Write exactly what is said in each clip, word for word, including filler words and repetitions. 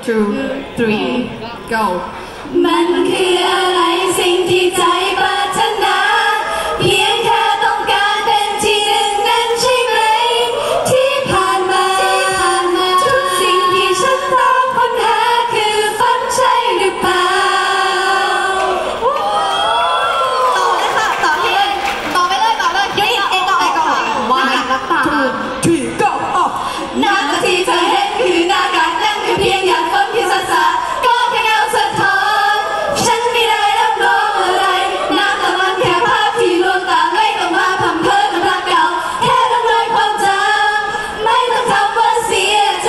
two three go มันคืออะไรสิ่งที่ใจปรารถนาเพียงแค่ต้องการเป็นที่หนึ่งนั้นใช่ไหมที่ผ่านมาทุกสิ่งที่ฉันตามค้นหาคือฝันใช่หรือเปล่าต่อเลยค่ะต่อเลยต่อไปเลยต่อเลยยูนิตเอต่อไปก่อนว่ารักตา two three go หน้าที่เธอเห็นคือหน้ากากนั่นคือเพียงหยาดฝนที่สาดสาดก็แค่เงาสะท้อนฉันไม่ได้รับรองอะไรน้ำตามันแค่ภาพที่ลวงตาไม่ต้องมาพำเพ้อกับรักเก่าแค่ทำลายความจำไม่ต้องทำว่าเสียใจ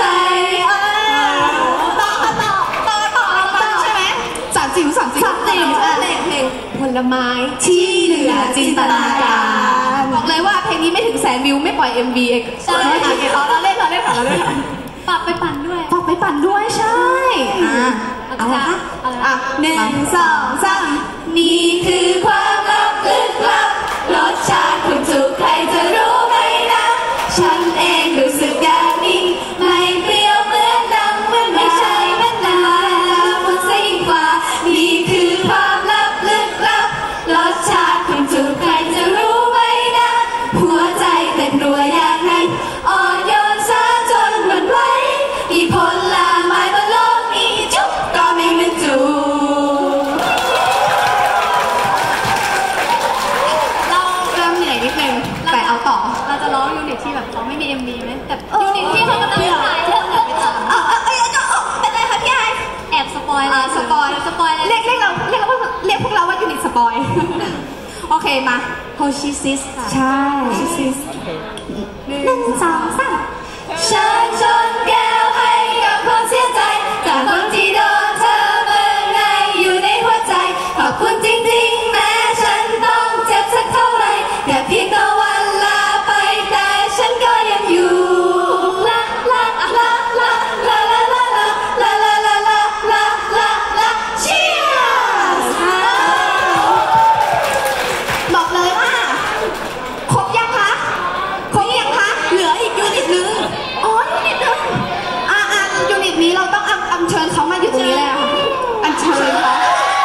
ต่อต่อต่อต่อต่อใช่ไหมสามจิ๋วสามจิ๋วสามจิ๋วเพลงผลไม้ที่เหลือจินตนาการบอกเลยว่าเพลงนี้ไม่ถึงแสนวิวไม่ปล่อย เอ็ม วี เองใช่ค่ะเราเล่นเราเล่นเราเล่นฝากไปปั่นด้วยฝากไปปั่นด้วยใช่อ่าอะไรคะอ่ะหนึ่งสองสามนี่คือความลับลึกลับรสชาติคุณถูกใครจะรู้ไหมนะฉันเองรู้สึกอย่างนี้ไม่เปรี้ยวเหมือนน้ำมันไม่ใช่มะนาวมันซะยิ่งกว่านี่คือความลับลึกลับรสชาติคุณถูกใครจะรู้ไหมนะหัวใจเต้นรัวอย่างนั้นอ่อนโยนซะจนหวั่นไหวมีผลไม้บนโลกนี้จุ๊บก็ไม่เหมือนจูเราเริ่มเหนื่อยนิดนึงแต่เอาต่อเราจะร้องยูนิตที่แบบเขาไม่มี เอ็ม วี ไหมแต่ยูนิตที่เขากำลังถ่ายเรื่องแบบเออเออเออเป็นไรคะพี่ไอแอบสปอยล์สปอยล์สปอยล์เรียกเรียกเราเรียกว่าเรียกพวกเราว่ายูนิตสปอยล์โอเคมาโฮชิซิสใช่โฮชิซิสหนึ่งสองสามฉันชนแก้วให้กับความเสียใจจากคนที่โดนเธอเมื่อไงอยู่ในหัวใจขอบคุณจริงๆแม้ฉันต้องเจ็บสักเท่าไรแค่เพียงตะวันลาไปแต่ฉันก็ยังอยู่ลาลาลาลาลาลาลาลาลาลาลาลาลาลาเชียร์บอกเลยว่าครบยังคะครบยังคะเหลืออีกยูนิตนึงอ๋อยูนิตนึงอ่าอ่ายูนิตนี้เราต้องอัญเชิญเขามาอยู่ตรงนี้แล้วอัญเชิญเขา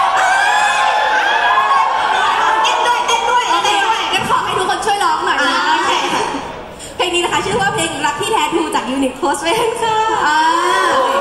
เต้นด้วยเต้นด้วยเต้นด้วยงั้นขอให้ทุกคนช่วยร้องหน่อยนะโอเคเพลงนี้นะคะชื่อว่าเพลงรักที่แท้ทรูจากยูนิตโคสเวนค่ะอ่า